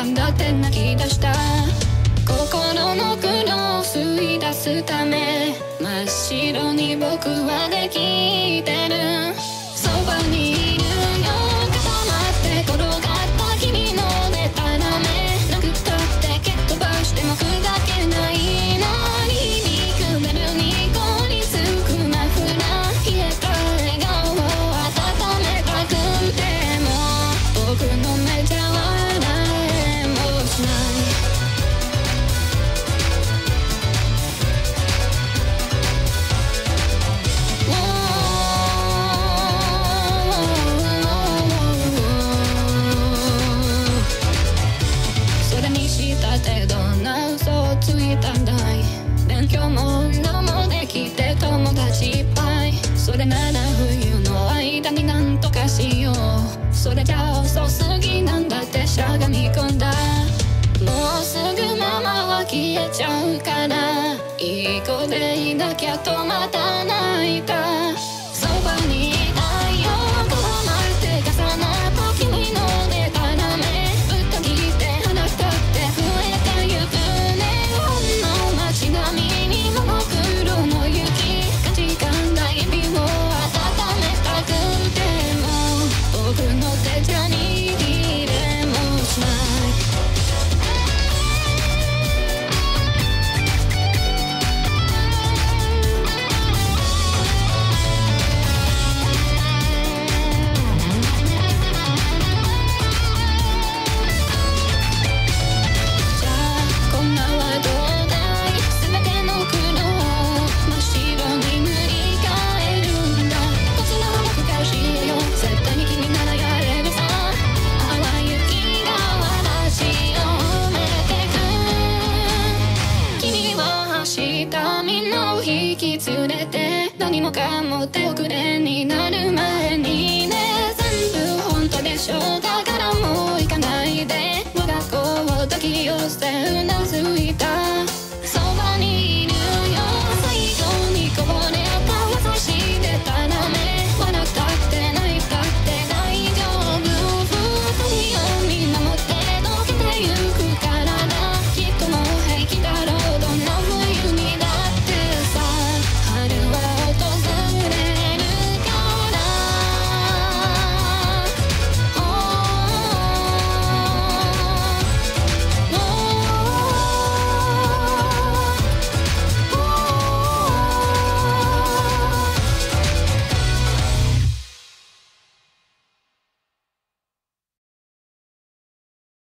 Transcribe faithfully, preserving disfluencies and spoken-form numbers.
んだって泣き出した。心の苦悩を吸い出すため真っ白に僕はできてる。そばにいるよ固まって転がった君のでたらめなくたって蹴っ飛ばしても砕けないのに憎めるニコにつくマフラー冷えた笑顔を温めたくても僕の目じゃ笑えもしない。どんな嘘をついたんだい。勉強も運動もできて友達いっぱい。それなら冬の間になんとかしよう。それじゃ遅すぎなんだってしゃがみ込んだ。もうすぐママは消えちゃうからいい子でいなきゃとまた泣いた。そばにいたいよ絡まって重なった君のでたらめぶった切って離したって増えたゆくね。ほんの街並みにモノクロの雪価値観ない日を温めたくても僕の手じゃ握れもしない。引き連れて何もかも手遅れになる前にね全部本当でしょ